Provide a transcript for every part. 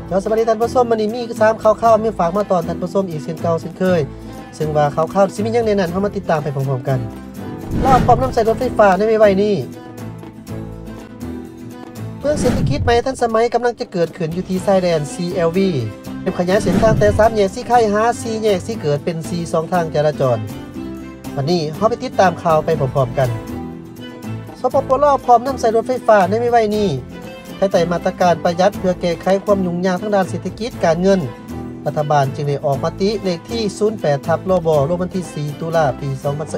สวัสดีท่านผู้ชมวันนี้มี3ข่าวมีฝากมาตอนท่านผู้ชมอีกเช่นเก่าเช่นเคยซึ่งว่าข่าวสิมีหยังในนั้นเฮามาติดตามไปพร้อมๆกันลาวพร้อมนำใส่รถไฟฟ้าในไม่ไวนี้เมืองเศรษฐกิจใหม่ทันสมัยกำลังจะเกิดขึ้นอยู่ที่ชายแดน CLV ขยายเส้นทางแต่3แยกสีไข่หา4แยกสีเกิดเป็น4 2ทางจราจรวันนี้เฮาไปติดตามข่าวไปพร้อมๆกันสปปล.พร้อมนำใส่รถไฟฟ้าในไม่ไวนี้ภายใต้มาตรการประหยัดเพื่อแก้ไขความยุ่งยากทางด้านเศรษฐกิจการเงินรัฐบาลจึงได้ออกมติเลขที่ 08/ลบลงวันที่ 4 ตุลาคม ปี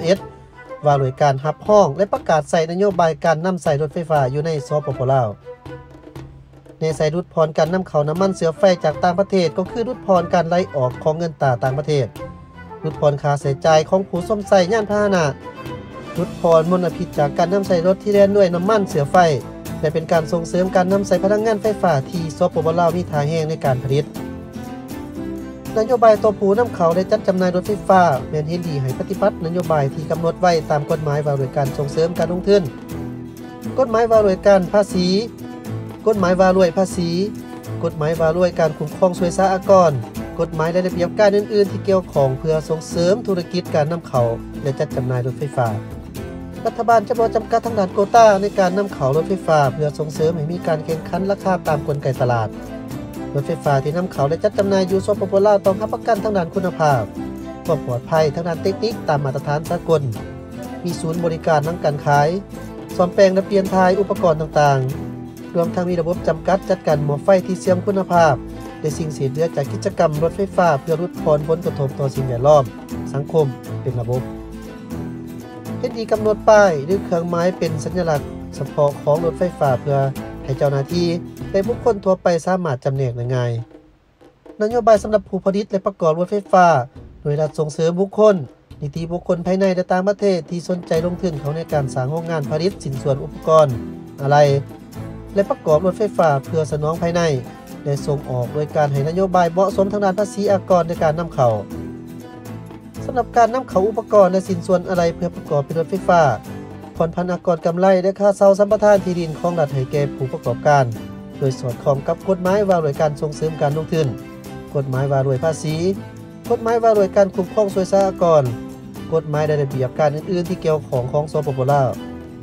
2021ว่าด้วยการรับห้องและประกาศใส่นโยบายการนำใส่รถไฟฟ้าอยู่ในสปปลาวในใส่ลดผ่อนการนำเข้าน้ำมันเสือไฟจากต่างประเทศก็คือลดผ่อนการไหลออกของเงินตราต่างประเทศลดผ่อนค่าใช้จ่ายของผู้สวมใส่ยานพาหนะลดผ่อนมลพิษจากการนำใส่รถที่แล่นด้วยน้ำมันเสือไฟและเป็นการส่งเสริมการนำใส่พลังงานไฟฟ้าที่สปปลาวมีท่าแห้งในการผลิตนโยบายตัวผู้นำเข้าและจัดจำหน่ายรถไฟฟ้าแม่นเห็นดีให้ปฏิบัตินโยบายที่กำหนดไว้ตามกฎหมายว่าด้วยการส่งเสริมการลงทุนกฎหมายว่าด้วยการภาษีกฎหมายว่าด้วยภาษีกฎหมายว่าด้วยการคุ้มครองสวยสหกรณ์กฎหมายและระเบียบการอื่นๆที่เกี่ยวข้องเพื่อส่งเสริมธุรกิจการนำเข้าและจัดจำหน่ายรถไฟฟ้ารัฐบาลจะบ่จำกัดทางด้านโควต้าในการนำเข้ารถไฟฟ้าเพื่อส่งเสริมให้มีการแข่งขันราคาตามกลไกตลาดรถไฟฟ้าที่นำเข้าและจัดจำหน่ายอยู่สปปลาวต้องรับประกันทางด้านคุณภาพความปลอดภัยทางด้านเทคนิคตามมาตรฐานสากลมีศูนย์บริการทางการขายซ่อมแปลงและเปลี่ยนถ่ายอุปกรณ์ต่างๆรวมทั้งมีระบบจำกัดจัดการหม้อไฟที่เสื่อมคุณภาพและสิ่งเสียเหลือจากกิจกรรมรถไฟฟ้าเพื่อลดผลกระทบต่อสิ่งแวดล้อมสังคมเป็นระบบเฮ็ดดีกำหนดป้ายหรือเครื่องหมายเป็นสัญลักษณ์เฉพาะของรถไฟฟ้าเพื่อให้เจ้าหน้าที่และบุคคลทั่วไปสามารถจำแนกได้ง่ายนโยบายสำหรับผู้ผลิตและประกอบรถไฟฟ้าโดยรัฐส่งเสริมบุคคลนิติบุคคลภายในและต่างประเทศที่สนใจลงทุนเขาในการสร้างโรงงานผลิตสินส่วนอุปกรณ์อะไรและประกอบรถไฟฟ้าเพื่อสนองภายในและส่งออกโดยการให้นโยบายเหมาะสมทางด้านภาษีอากรในการนำเข้าสำหรับการนำเข้าอุปกรณ์และสินส่วนอะไรเพื่อประกอบเป็นรถไฟฟ้าผ่อนผันอากรกำไรและค่าเช่าสัมปทานที่ดินของรัฐให้แก่ผู้ประกอบการโดยสอดคล้องกับกฎหมายว่าด้วยการส่งเสริมการลงทุนกฎหมายว่าด้วยภาษีกฎหมายว่าด้วยการคุ้มครองสวยสหกรณ์กฎหมายและระเบียบการอื่นๆที่เกี่ยวข้องของสปปลาว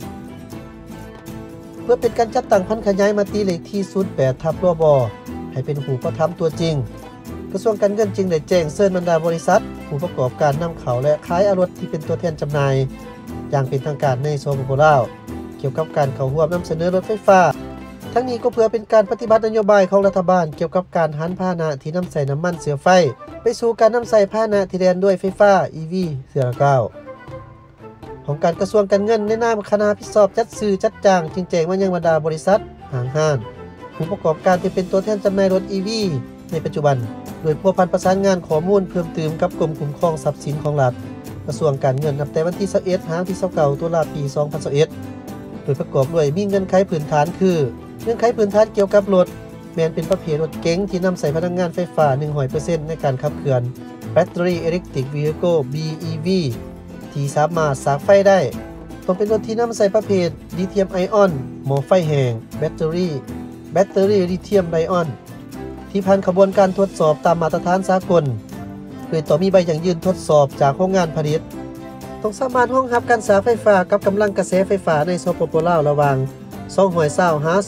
เพื่อเป็นการจัดตั้งพันขยายมติเลขที่ 08/ลบให้เป็นผู้ประทับตัวจริงกระทรวงการเงินจึงได้แจ้งเชิญบรรดาบริษัทผู้ประกอบการนำเข้าและขายรถที่เป็นตัวแทนจำหน่ายอย่างเป็นทางการในสปปลาวเกี่ยวกับการเข้าร่วมนำเสนอรถไฟฟ้าทั้งนี้ก็เพื่อเป็นการปฏิบัตินโยบายของรัฐบาลเกี่ยวกับการหันพาหนะที่นำใส่น้ำมันเสือไฟไปสู่การนำใส่พาหนะที่แล่นด้วยไฟฟ้า EV เสือเก้าของการกระทรวงการเงินในนามคณะพิจารณาจัดซื้อจัดจ้างจึงแจ้งมายังบรรดาบริษัทห้างผู้ประกอบการที่เป็นตัวแทนจำหน่ายรถ EV ในปัจจุบันโดยพัวพันประสานงานข้อมูลเพิ่มเติมกับกรมคุ้มครองทรัพย์สินของรัฐกระทรวงการเงินนับแต่วันที่21 ตุลาคม ปี 2021โดยประกอบด้วยมีเงื่อนไขพื้นฐานคือเงื่อนไขพื้นฐานเกี่ยวกับรถแม้นเป็นประเภทรถเก๋งที่นำใส่พลังงานไฟฟ้า 100% ในการขับเคลื่อน Battery Electric Vehicle BEV ที่สามารถสร้างไฟได้ต้องเป็นรถที่นำใส่ประเภทลิเธียมไอออนหม้อไฟแห้งแบตเตอรี่ลิเธียมไอออนที่ผ่านกระบวนการทดสอบตามมาตรฐานสากลโดยต้องมีใบอย่างยืนทดสอบจากโรงงานผลิตต้องสามารถรองรับการสร้างไฟฟ้ากับกำลังกระแสไฟฟ้าในสปปลาวระหว่าง220 หา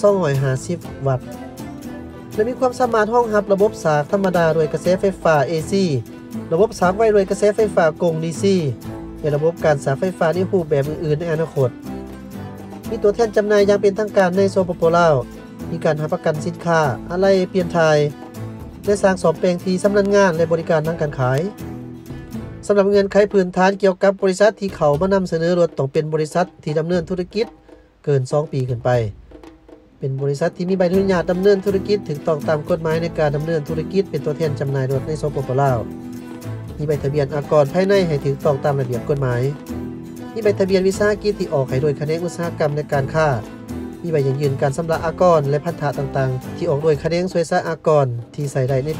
250 วัตต์และมีความสามารถรองรับระบบสากธรรมดาด้วยกระแสไฟฟ้า AC ระบบสากไว้ด้วยกระแสไฟฟ้ากง DC และระบบการสร้างไฟฟ้าในรูปแบบอื่นๆในอนาคตมีตัวแทนจำหน่ายอย่างเป็นทางการในสปปลาวมีการรับประกันสินค้าอะไรเปลี่ยนถ่ายและสร้างซ่อมแปลงที่สำนักงานและบริการทางการขายสำหรับเงื่อนไขพื้นฐานเกี่ยวกับบริษัทที่เขามานำเสนอรถต้องเป็นบริษัทที่ดำเนินธุรกิจเกิน2 ปีขึ้นไปเป็นบริษัทที่มีใบอนุญาตดำเนินธุรกิจถึงต้องตามกฎหมายในการดำเนินธุรกิจเป็นตัวแทนจำหน่ายรถในสปปลาวมีใบทะเบียนอากรภายในให้ถูกต้องตามระเบียบกฎหมายมีใบทะเบียนวิสาหกิจที่ออกให้โดยแขนงอุตสาหกรรมและการค้ามีใบยังยืนการชำระอากรและพันธะต่างๆที่ออกโดยแขนงสวยสะอากรที่ใส่ได้ในปี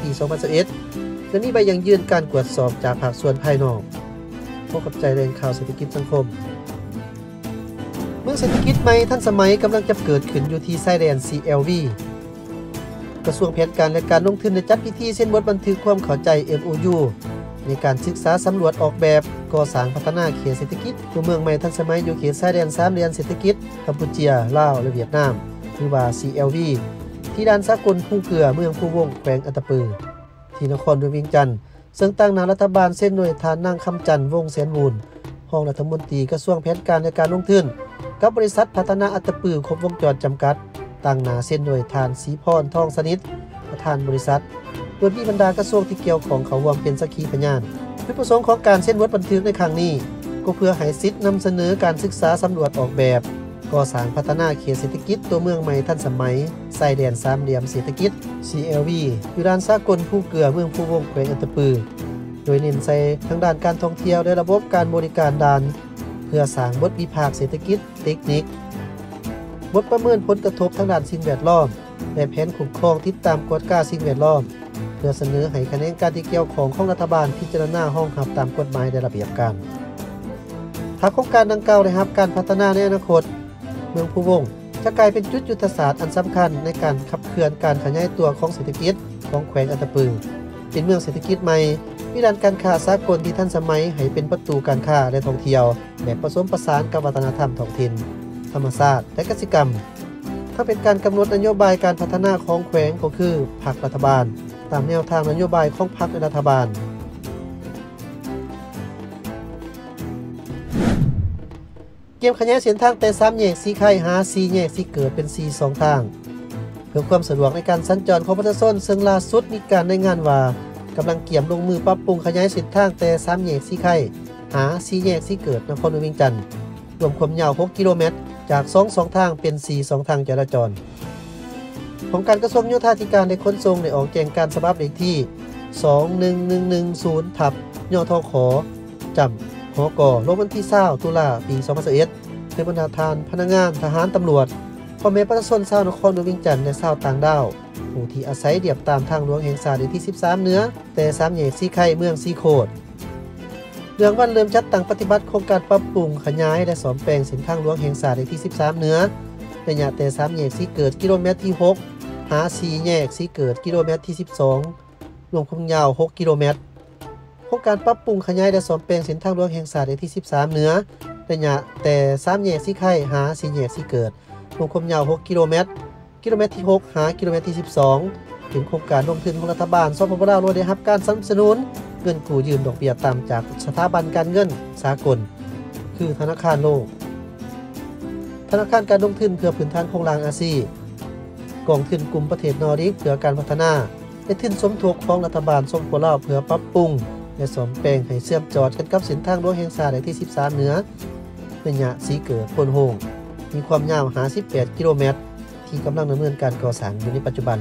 2021และมีใบยังยืนการตรวจสอบจากภาคส่วนภายนอกพบกับใจแรงข่าวเศรษฐกิจสังคมเมืองเศรษฐกิจใหม่ทันสมัยกำลังจะเกิดขึ้นอยู่ที่ชายแดน CLV กระทรวงแผนการและการลงทุนได้จัดพิธีเซ็นบทบันทึกความเข้าใจ MOU ในการศึกษาสำรวจออกแบบก่อสร้างพัฒนาเขตเศรษฐกิจตัวเมืองใหม่ทันสมัยอยู่เขตชายแดน3เหลี่ยมเศรษฐกิจกัมพูชาลาวและเวียดนามหรือว่า CLV ที่ด่านสากลภูเกลือเมืองภูวงแขวงอัตตปือที่นครหลวงเวียงจันทน์ซึ่งตั้งหน้ารัฐบาลเส้นโดยทานนางคำจันทร์วงศ์แสนมูลรองรัฐมนตรีกระทรวงแผนการและการลงทุนกับบริษัทพัฒนาอัตตปือครบวงจรจำกัดตั้งหน้าเส้นโดยทานศรีพรทองสนิทประธานบริษัทโดยมีบรรดากระทรวงที่เกี่ยวของเขาร่วมเป็นสักขีพยานจุดประสงค์ของการเซ็นบทบันทึกในครั้งนี้ก็เพื่อให้สิทธิ์นำเสนอการศึกษาสำรวจออกแบบก่อสร้างพัฒนาเขตเศรษฐกิจตัวเมืองใหม่ทันสมัยชายแดน3เหลี่ยมเศรษฐกิจ CLV อยู่ด้านสากลภูเกลือเมืองภูวงแขวงอัตตปือโดยเน้นใส่ทางด้านการท่องเที่ยวและระบบการบริการด่านเพื่อสร้างบทวิพากษ์เศรษฐกิจเทคนิคบทประเมินผลกระทบทางด้านสิ่งแวดล้อมและแผนคุ้มครองติดตามกฎกาสิ่งแวดล้อมเพื่อเสนอให้คณะการที่เกี่ยวของรัฐบาลพิจารณาห้องหับตามกฎหมายและระเบียบการถ้าโครงการดังกล่าวได้รับการพัฒนาในอนาคตเมืองภูวงจะกลายเป็นจุดยุทธศาสตร์อันสำคัญในการขับเคลื่อนการขยายตัวของเศรษฐกิจของแขวงอัตตปือเป็นเมืองเศรษฐกิจใหม่มีด้านการค้าสากลที่ทันสมัยให้เป็นประตูการค้าและท่องเที่ยวแบบผสมผสานกับวัฒนธรรมท้องถิ่นธรรมชาติและกสิกรรมถ้าเป็นการกำหนดนโยบายการพัฒนาของแขวงก็คือพรรครัฐบาลตามแนวทางนโยบายของพรรครัฐบาลเกมขยายเส้นทางแต่3แยกสีไข่หา4แยกสีเกิดเป็น4 2ทางเพื่อความสะดวกในการสัญจรของประชาชนซึ่งล่าสุดมีการรายงานว่ากำลังเกี่ยมลงมือปรับปรุงขยายเส้นทางแต่3แยกสีไข่หา4แยกสีเกิดนครหลวงเวียงจันทน์รวมความยาว6กิโลเมตรจาก2 ทางเป็น4 2ทางจราจรของการกระทรวงโยธาธิการได้ขนส่งได้ออกแจ้งการฉบับเลขที่21110ยทขจำหกลงวันที่20ตุลาปี2021ในบรรดาทานพนักงานทหารตำรวจพ่อแม่ประชาชนชาวนครหลวงเวียงจันทน์และชาวต่างดาวผู้ที่อาศัยเดียบตามทางหลวงแห่งชาติที่13เหนือแต่3แยกสีไข่เมืองสีโคดเรื่องวันเริ่มจัดตั้งปฏิบัติโครงการปรับปรุงขยายและซ่อมแปลงเส้นทางหลวงแห่งชาติที่13เหนือระยะแต่3แยกสีเกิดกิโลเมตรที่6หา4แยกสีเกิดกิโลเมตรที่12รวมความยาว6กิโลเมตรโครงการปรับปรุงขยายและซ่อมแปลงเส้นทางหลวงแห่งชาติที่13เหนือระยะแต่3แยกสีไข่หา4แยกสีเกิดรวมความยาว6กิโลเมตรที่6หากิโลเมตรที่12เป็นโครงการลงทุนของรัฐบาลสปปลาวโดยได้รับการสนับสนุนเงินกู้ยืมดอกเบี้ยต่ำจากสถาบันการเงินสากลคือธนาคารโลกธนาคารการลงทุนเพื่อพื้นฐานของรางอาซีกองทุนกลุ่มประเทศนอร์ดิกเพื่อการพัฒนาและทุนสมทบของรัฐบาลสปปลาวเพื่อปรับปรุงและซ่อมแปลงให้เชื่อมจอดกันกับเส้นทางหลวงแห่งชาติที่13เหนือระยะสีเกิดพนโฮงมีความยาว58กิโลเมตรที่กำลังดำเนินการก่อสร้างอยู่ในปัจจุบัน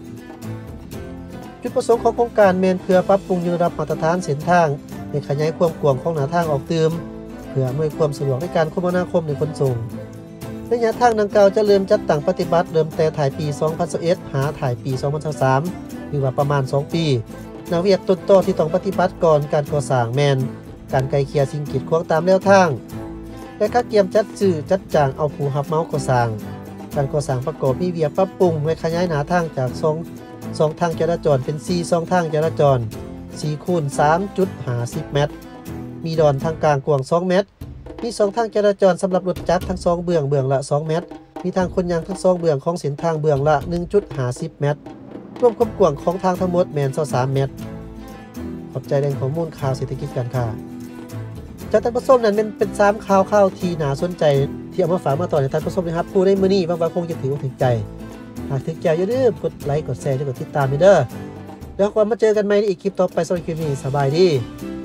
จุดประสงค์ของโครงการแม่นเพื่อปรับปรุงยกระดับมาตรฐานเส้นทางและขยายความกว้างของหน้าทางออกเติมเพื่ออำนวยความสะดวกในการคมนาคมในขนส่งระยะทางดังกล่าวจะเริ่มจัดตั้งปฏิบัติเริ่มแต่ถ่ายปี2021หาถ่ายปี2023หรือว่าประมาณ2ปีแนวเวียกต้นต่อที่ต้องปฏิบัติก่อนการก่อสร้างแม่นการไกลเกลี่ยสิ่งกีดขวางตามแนวทางและการเตรียมจัดซื้อจัดจ้างเอาผู้รับเหมาก่อสร้างการก่อสร้างประกอบมีเวียกปรับปรุงและขยายหน้าทางจาก2ทางจราจรเป็น4 2ทางจราจร4คูณ 3.50 เมตรมีดอนทางกลางกว้าง2เมตรมี2ทางจราจรสำหรับรถจักรทั้ง2เบื้องละ2เมตรมีทางคนยางทั้ง2เบื้องของเส้นทางเบื้องละ 1.50 เมตรรวมความกว้างของทางทั้งหมดแม่น23เมตรขอบใจแรงข้อมูลข่าวเศรษฐกิจการค้าจากท่านผู้ชมนั้นเป็น3ข่าวที่น่าสนใจที่เอามาฝากมาต่อในท่านผู้ชมนะครับผู้ในมื้อนี้บางคงจะถือว่าถึงใจหากถึงใจอย่าลืมกดไลค์กดแชร์และกดติดตามด้วยเด้อแล้วก็มาเจอกันใหม่ในอีกคลิปต่อไปสำหรับคลิปนี้สบายดี